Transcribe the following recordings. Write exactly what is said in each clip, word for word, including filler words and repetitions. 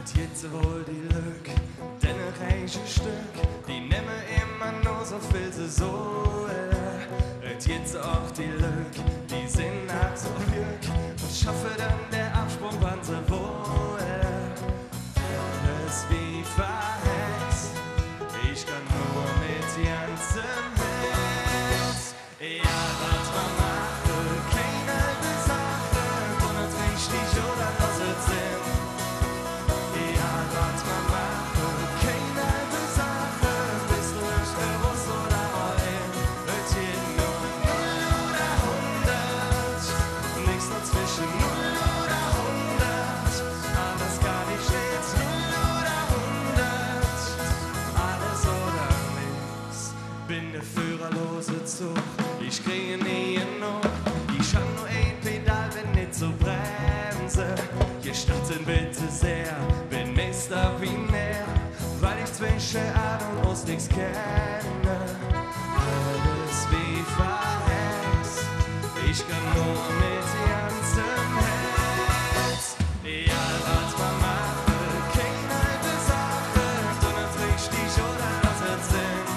Und jetzt wohl die Lück, denn ein reiches Stück, die nehmen immer nur so viel sie so. Und jetzt auch die Lück, die sind nach so Glück und schaffe dann der Absprung, wann sie wohl. Alles wie verhext, ich kann nur mit ganzem Herz. Ja, was man macht, keine halbe Sache, und es richtig oder lass es sein. Ja, was man macht, keine halbe Sache, bist du nicht bewusst oder ein. Es geht nur null oder hundert, nichts dazwischen, null oder hundert, alles gar nicht stets, null oder hundert, alles oder nichts. Bin der führerlose Zug, ich kriege nie genug, ich hab nur ein Pedal, wenn nicht so bremse. Gestatten bitte sehr, bin Mister wie mehr, weil ich zwischen Ad und Ost nichts kenne. Alles wie verhext, ich kann nur mit ganzem Herz. Ja, was man macht, keine halbe Sache, du nicht richtig oder lass es sein.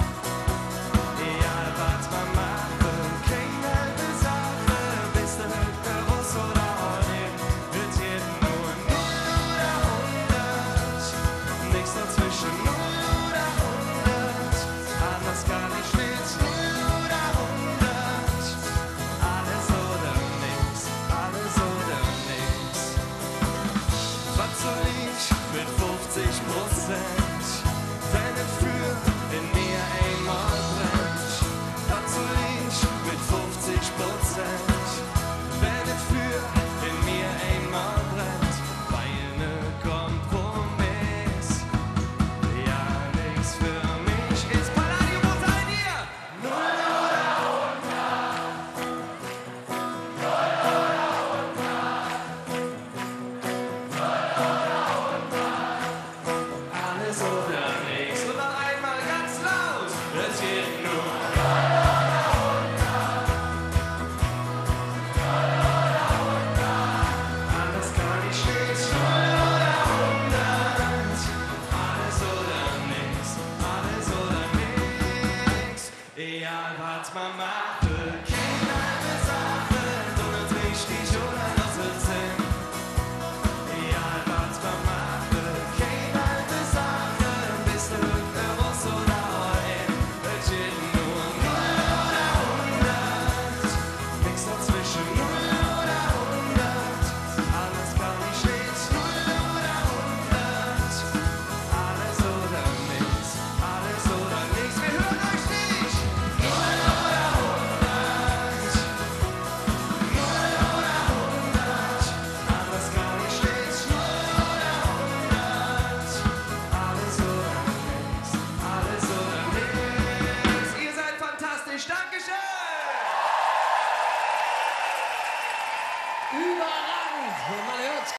Ja, was man macht, keine halbe Sache, bist du nicht bewusst oder all-in. Wird jeden nur null oder hundert, nichts dazwischen, null oder hundert, anders gar nicht stets, null oder hundert, alles oder nix, alles oder nix. Was soll ich mit fünfzig Prozent, wenn es für in mir einmal brennt? Was soll ich mit fünfzig Prozent, wenn es für in mir einmal brennt? Weil ne Kompromiss ja nix für mich ist. Palladium, wo seid ihr? Null oder alles oder nix. Und noch einmal ganz laut. Es geht nur. Alles gar nicht stets. Null oder hundert. Alles oder nix. Alles oder nix. Egal was man macht, keine halbe Sache. Du nicht richtig oder lass es sein. Egal was man macht, keine halbe Sache, bist du bewusst oder all-in. Es geht nur null oder hundert, nichts dazwischen.